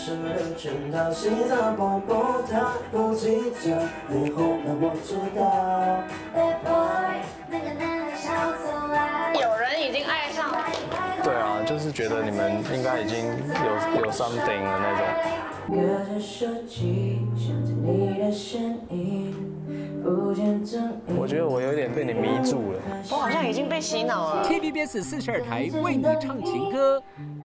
深入圈套，心脏砰砰跳，不计较，你红了我知道。Bad boy， 那个男孩小错爱。 有人已经爱上了。 对啊，就是觉得你们应该已经有 something 了那种。 隔着手机，想着你的身影，不见踪影。 我觉得我有点被你迷住了。 我好像已经被洗脑了。 TVBS 42台为你唱情歌。